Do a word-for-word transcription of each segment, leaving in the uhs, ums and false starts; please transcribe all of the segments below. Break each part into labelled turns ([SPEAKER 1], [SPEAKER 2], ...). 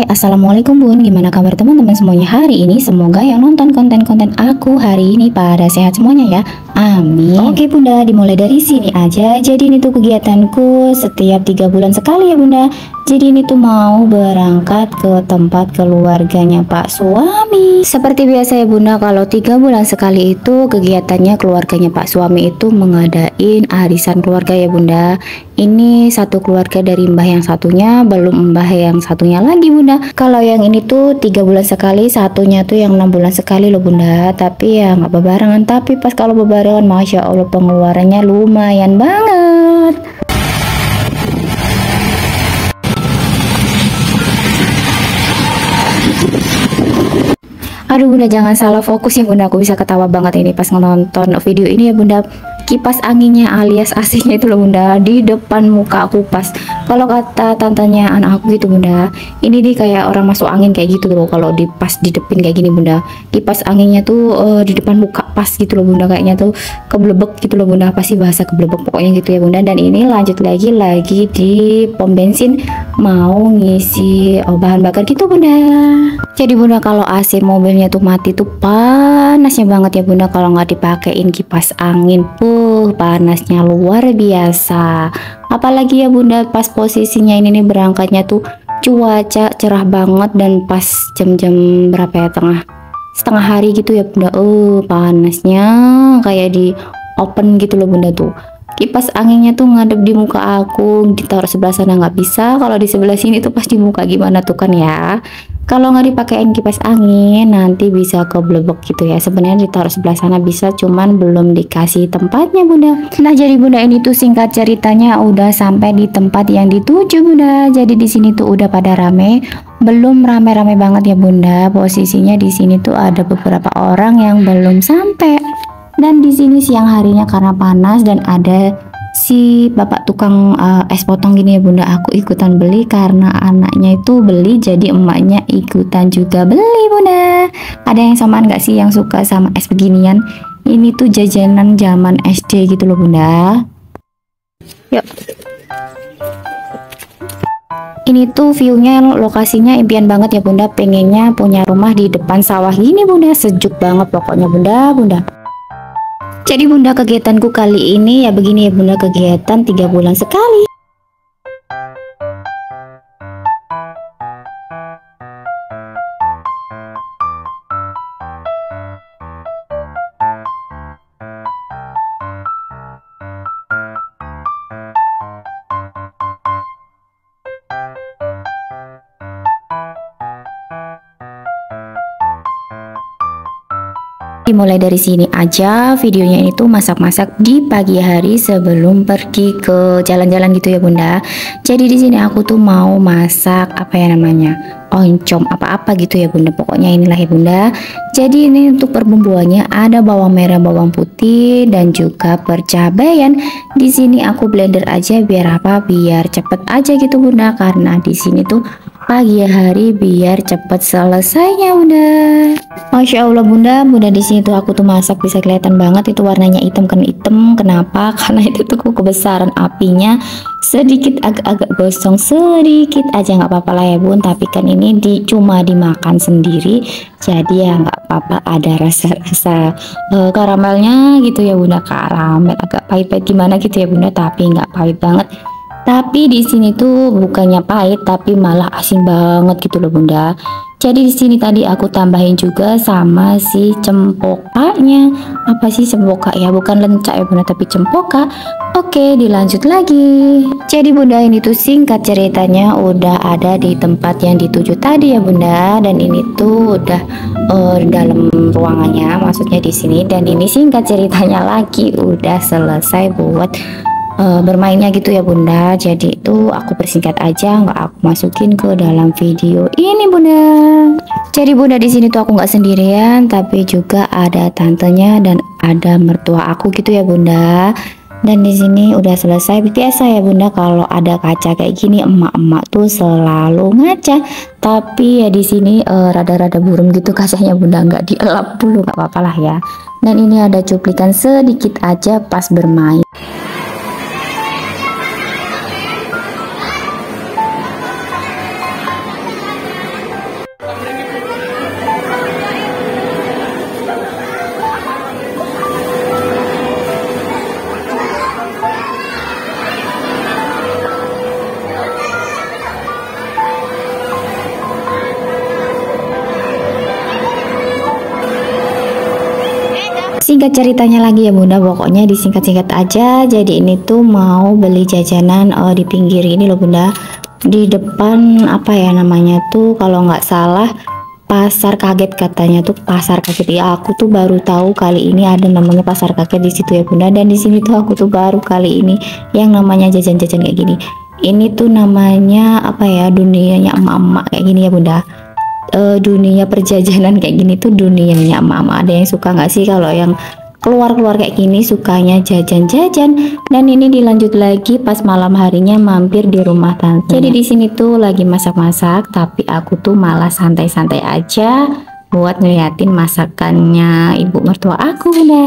[SPEAKER 1] Assalamualaikum bun, gimana kabar teman-teman semuanya hari ini? Semoga yang nonton konten-konten aku hari ini pada sehat semuanya ya, amin. Oke bunda, dimulai dari sini aja. Jadi ini tuh kegiatanku setiap tiga bulan sekali ya bunda. Jadi ini tuh mau berangkat ke tempat keluarganya pak suami. Seperti biasa ya bunda, kalau tiga bulan sekali itu kegiatannya keluarganya pak suami itu mengadain arisan keluarga ya bunda. Ini satu keluarga dari mbah yang satunya, belum mbah yang satunya lagi bunda. Kalau yang ini tuh tiga bulan sekali, satunya tuh yang enam bulan sekali loh bunda. Tapi ya nggak bebarengan, tapi pas kalau bebarengan masya Allah pengeluarannya lumayan banget. Aduh bunda, jangan salah fokus ya bunda, aku bisa ketawa banget ini pas nonton video ini ya bunda. Kipas anginnya alias A C-nya itu loh bunda di depan muka aku. Pas kalau kata tantanya anak aku gitu bunda, ini dia kayak orang masuk angin kayak gitu loh kalau di pas di depan kayak gini bunda. Kipas anginnya tuh uh, di depan muka pas gitu loh bunda, kayaknya tuh keblebek gitu loh bunda, pasti bahasa keblebek pokoknya gitu ya bunda. Dan ini lanjut lagi lagi di pom bensin mau ngisi oh, bahan bakar gitu bunda. Jadi bunda kalau A C mobilnya tuh mati tuh panasnya banget ya bunda, kalau nggak dipakein kipas angin pun Uh, panasnya luar biasa. Apalagi ya bunda pas posisinya ini nih berangkatnya tuh cuaca cerah banget dan pas jam-jam berapa ya, tengah setengah hari gitu ya bunda. Uh panasnya kayak di open gitu loh bunda tuh. Kipas anginnya tuh ngadep di muka aku, ditaruh sebelah sana nggak bisa, kalau di sebelah sini tuh pas di muka gimana tuh kan ya. Kalau nggak dipakein kipas angin nanti bisa keblebek gitu ya. Sebenarnya ditaruh sebelah sana bisa, cuman belum dikasih tempatnya bunda. Nah jadi bunda ini tuh singkat ceritanya udah sampai di tempat yang dituju bunda. Jadi di sini tuh udah pada rame, belum rame-rame banget ya bunda. Posisinya di sini tuh ada beberapa orang yang belum sampai. Dan di sini siang harinya karena panas dan ada si bapak tukang uh, es potong gini ya bunda, aku ikutan beli karena anaknya itu beli jadi emaknya ikutan juga beli bunda. Ada yang samaan nggak sih yang suka sama es beginian? Ini tuh jajanan zaman S D gitu loh bunda. Yuk. Ini tuh viewnya lokasinya impian banget ya bunda, pengennya punya rumah di depan sawah gini bunda, sejuk banget pokoknya bunda bunda. Jadi bunda kegiatanku kali ini ya begini ya bunda, kegiatan tiga bulan sekali. Dimulai dari sini aja videonya ini tuh masak-masak di pagi hari sebelum pergi ke jalan-jalan gitu ya bunda. Jadi di sini aku tuh mau masak apa ya namanya, oncom apa-apa gitu ya bunda, pokoknya inilah ya bunda. Jadi ini untuk perbumbuannya ada bawang merah, bawang putih dan juga percabean. Di sini aku blender aja biar apa, biar cepet aja gitu bunda, karena di sini tuh pagi hari biar cepet selesainya bunda. Masya Allah bunda, bunda di sini tuh aku tuh masak bisa kelihatan banget itu warnanya hitam kan hitam. Kenapa? Karena itu tuh kebesaran apinya sedikit agak-agak gosong sedikit aja, nggak apa-apa lah ya bun. Tapi kan ini di cuma dimakan sendiri, jadi ya nggak apa-apa ada rasa-rasa uh, karamelnya gitu ya bunda, karamel agak pahit-pahit gimana gitu ya bunda, tapi nggak pahit banget. Tapi di sini tuh bukannya pahit tapi malah asin banget gitu loh bunda. Jadi di sini tadi aku tambahin juga sama si cempokanya. Apa sih cempoka ya? Bukan lencak ya bunda, tapi cempoka. Oke, dilanjut lagi. Jadi bunda ini tuh singkat ceritanya udah ada di tempat yang dituju tadi ya bunda. Dan ini tuh udah uh, dalam ruangannya, maksudnya di sini. Dan ini singkat ceritanya lagi udah selesai buat Uh, bermainnya gitu ya bunda. Jadi itu aku persingkat aja, nggak aku masukin ke dalam video ini bunda. Jadi bunda di sini tuh aku nggak sendirian, tapi juga ada tantenya dan ada mertua aku gitu ya bunda. Dan di sini udah selesai. Biasa ya bunda kalau ada kaca kayak gini emak-emak tuh selalu ngaca. Tapi ya di sini uh, rada-rada burem gitu kacanya bunda, nggak dielap dulu, nggak apa-apa lah ya. Dan ini ada cuplikan sedikit aja pas bermain. Singkat ceritanya lagi ya bunda, pokoknya disingkat-singkat aja. Jadi ini tuh mau beli jajanan uh, di pinggir ini loh bunda, di depan apa ya namanya tuh kalau nggak salah pasar kaget katanya tuh, pasar kaget ya. Aku tuh baru tahu kali ini ada namanya pasar kaget di situ ya bunda. Dan di sini tuh aku tuh baru kali ini yang namanya jajan-jajan kayak gini. Ini tuh namanya apa ya, dunianya emak-emak kayak gini ya bunda. E, dunia perjajanan kayak gini tuh dunianya emak-emak. Ada yang suka nggak sih kalau yang keluar-keluar kayak gini, sukanya jajan-jajan. Dan ini dilanjut lagi pas malam harinya mampir di rumah tante. Jadi di sini tuh lagi masak-masak, tapi aku tuh malah santai-santai aja buat ngeliatin masakannya ibu mertua aku bunda.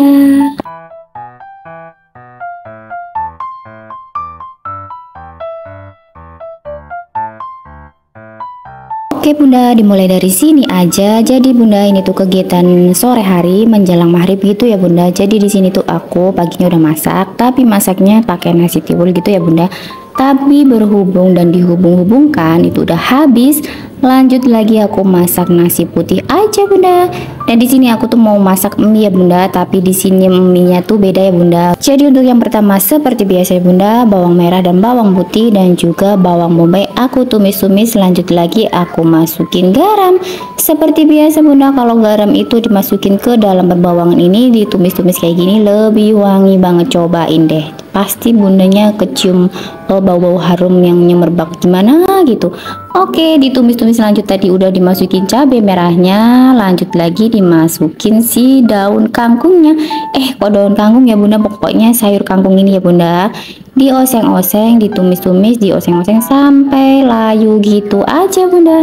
[SPEAKER 1] Oke bunda, dimulai dari sini aja. Jadi bunda, ini tuh kegiatan sore hari menjelang maghrib gitu ya bunda. Jadi di sini tuh aku paginya udah masak, tapi masaknya pakai nasi tiwul gitu ya bunda. Tapi berhubung dan dihubung-hubungkan itu udah habis, lanjut lagi aku masak nasi putih aja bunda. Dan di sini aku tuh mau masak mie ya bunda, tapi di sini mie-nya tuh beda ya bunda. Jadi untuk yang pertama seperti biasa ya bunda, bawang merah dan bawang putih dan juga bawang bombay aku tumis-tumis. Lanjut lagi aku masukin garam. Seperti biasa bunda, kalau garam itu dimasukin ke dalam berbawangan ini, ditumis-tumis kayak gini lebih wangi banget. Cobain deh, pasti bundanya kecium bau-bau harum yang nyemerbak gimana gitu. Oke, ditumis-tumis. Lanjut tadi udah dimasukin cabai merahnya, lanjut lagi dimasukin si daun kangkungnya. Eh kok daun kangkung ya bunda, pokoknya sayur kangkung ini ya bunda. Dioseng-oseng, ditumis-tumis, dioseng-oseng sampai layu gitu aja bunda.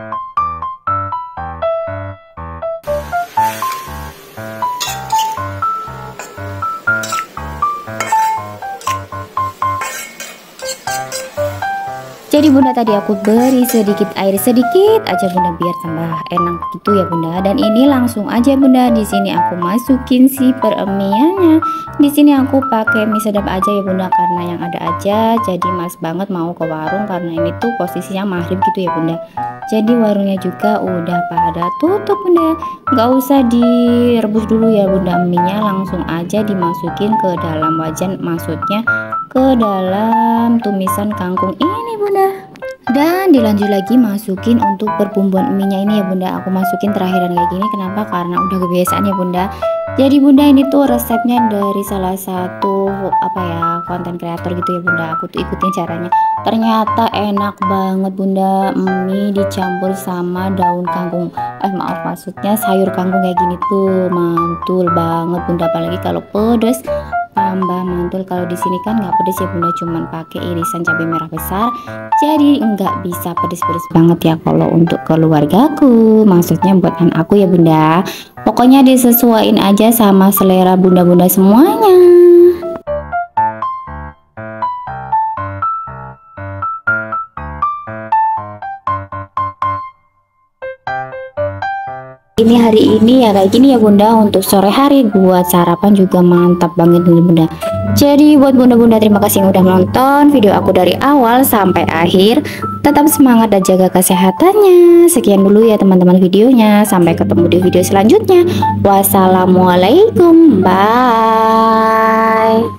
[SPEAKER 1] Jadi bunda tadi aku beri sedikit air sedikit aja bunda biar tambah enak gitu ya bunda. Dan ini langsung aja bunda, di sini aku masukin si peremiannya. Di sini aku pakai mie sedap aja ya bunda, karena yang ada aja. Jadi mas banget mau ke warung karena ini tuh posisinya maghrib gitu ya bunda. Jadi warungnya juga udah pada tutup bunda. Gak usah direbus dulu ya bunda, mie-nya langsung aja dimasukin ke dalam wajan, maksudnya ke dalam tumisan kangkung ini bunda. Dan dilanjut lagi masukin untuk perbumbuan mie-nya ini ya bunda. Aku masukin terakhiran kayak gini, kenapa? Karena udah kebiasaan ya bunda. Jadi bunda ini tuh resepnya dari salah satu apa ya konten kreator gitu ya bunda. Aku tuh ikutin caranya, ternyata enak banget bunda. Mie dicampur sama daun kangkung, eh maaf maksudnya sayur kangkung kayak gini tuh mantul banget bunda. Apalagi kalau pedes tambah mantul. Kalau di sini kan nggak pedes ya bunda, cuman pakai irisan cabai merah besar, jadi nggak bisa pedes-pedes banget ya kalau untuk keluargaku, maksudnya buat anak aku ya bunda. Pokoknya disesuaiin aja sama selera bunda-bunda semuanya. Ini hari ini ya kayak gini ya bunda. Untuk sore hari buat sarapan juga mantap banget nih bunda. Jadi buat bunda-bunda terima kasih yang udah menonton video aku dari awal sampai akhir. Tetap semangat dan jaga kesehatannya. Sekian dulu ya teman-teman videonya. Sampai ketemu di video selanjutnya. Wassalamualaikum, bye.